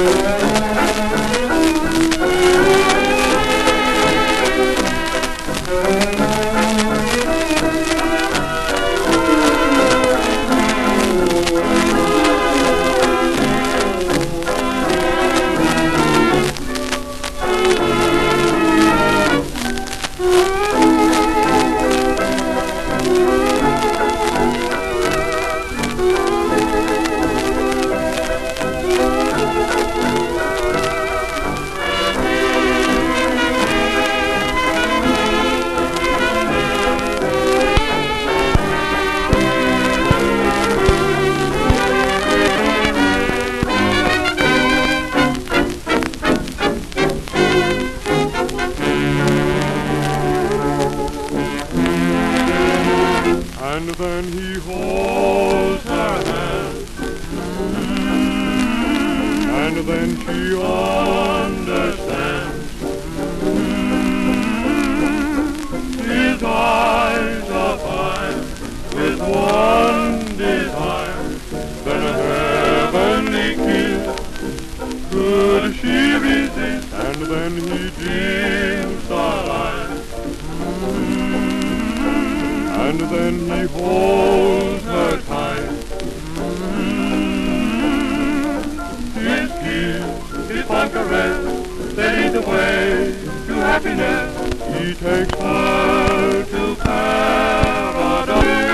And then he holds her hand, and then she understands. His eyes are fire with one desire, then a heavenly kiss. Could she resist? And then he dims the light, and then he holds her tight. His kiss, his fond caress, they lead the way to happiness. He takes her to paradise.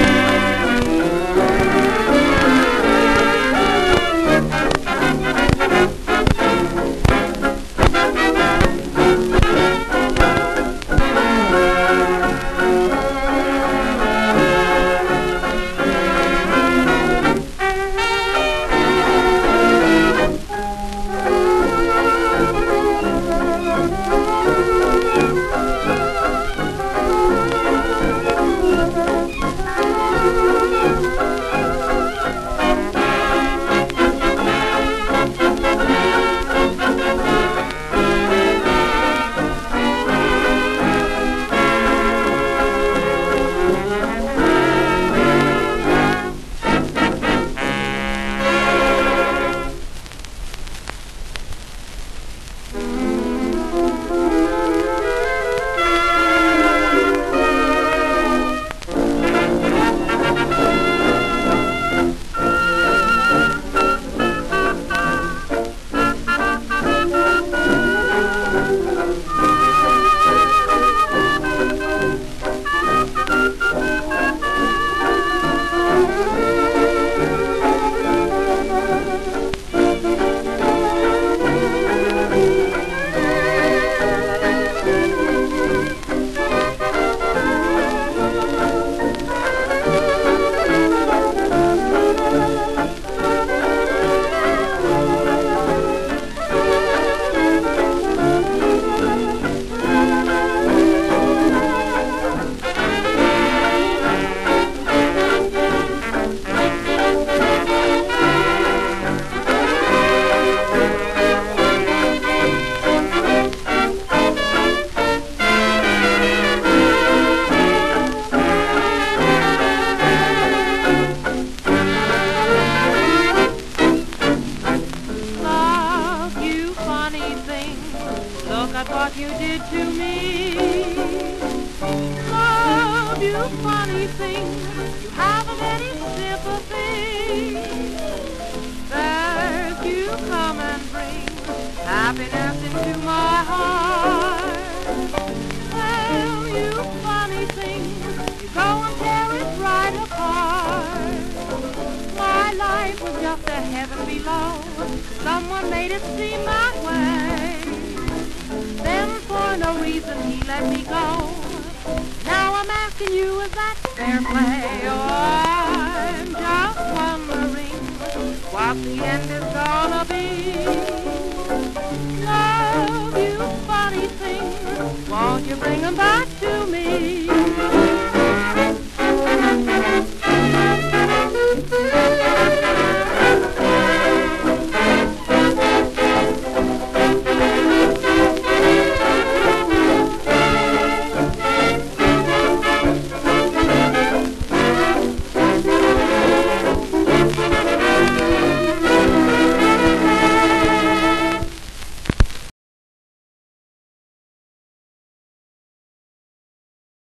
Look at what you did to me. Love, you funny thing, you haven't any sympathy. First you come and bring happiness into my heart. Well, you funny thing, you go and tear it right apart. My life was just a heaven below, someone made it seem that way. Then for no reason he let me go. Now I'm asking you, is that fair play? Oh, I'm just wondering what the end is gonna be. Love, you funny thing, won't you bring him back?